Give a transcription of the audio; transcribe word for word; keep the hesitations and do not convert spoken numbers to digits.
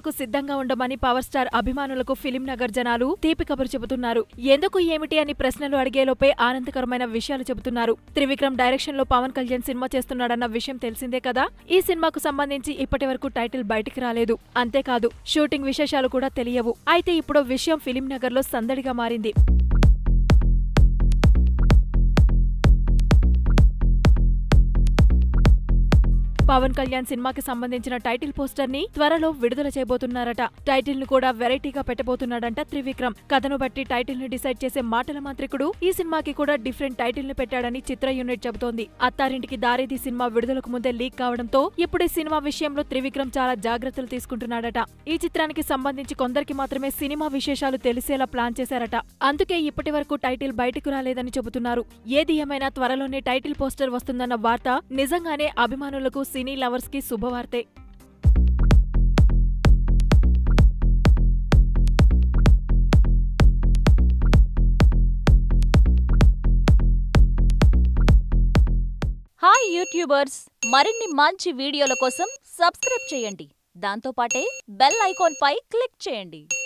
విడుదలకు సిద్ధంగా ఉండమని పవర్ స్టార్ అభిమానులకు ఫిలిం నగర్ జనాలు తీపి కబురు చెబుతున్నారు. ఎందుకు ఏమిటి అని ప్రశ్నలు అడిగేలోపే ఆనందకరమైన విషయాలు చెబుతున్నారు. త్రివిక్రమ్ డైరెక్షన్ లో పవన్ కళ్యాణ్ సినిమా చేస్తున్నాడన్న విషయం తెలిసిందే కదా. ఈ సినిమాకు సంబంధించి ఇప్పటి వరకు టైటిల్ బయటికి రాలేదు. అంతేకాదు షూటింగ్ విశేషాలు కూడా తెలియవు. అయితే ఇప్పుడు విషయం ఫిలిం నగర్ లో సందడిగా మారింది. పవన్ కళ్యాణ్ సినిమాకి సంబంధించిన టైటిల్ పోస్టర్ ని త్వరలో విడుదల చేయబోతున్నారట. టైటిల్ ను కూడా వెరైటీగా పెట్టబోతున్నాడంట త్రివిక్రమ్. కథను బట్టి టైటిల్ ని డిసైడ్ చేసే మాటల మాంత్రికుడు ఈ సినిమాకి కూడా డిఫరెంట్ టైటిల్ ని పెట్టాడని చిత్ర యూనిట్ చెబుతోంది. అత్తారింటికి దారేది సినిమా విడుదలకు ముందే లీక్ కావడంతో ఇప్పుడు ఈ సినిమా విషయంలో త్రివిక్రమ్ చాలా జాగ్రత్తలు తీసుకుంటున్నాడట. ఈ చిత్రానికి సంబంధించి కొందరికి మాత్రమే సినిమా విశేషాలు తెలిసేలా ప్లాన్ చేశారట. అందుకే ఇప్పటి వరకు టైటిల్ బయటకు రాలేదని చెబుతున్నారు. ఏది ఏమైనా త్వరలోనే టైటిల్ పోస్టర్ వస్తుందన్న వార్త నిజంగానే అభిమానులకు సినీ లవర్స్ కి శుభవార్తే. హాయ్ యూట్యూబర్స్, మరిన్ని మంచి వీడియోల కోసం సబ్స్క్రైబ్ చేయండి. దాంతోపాటే బెల్ ఐకాన్ పై క్లిక్ చేయండి.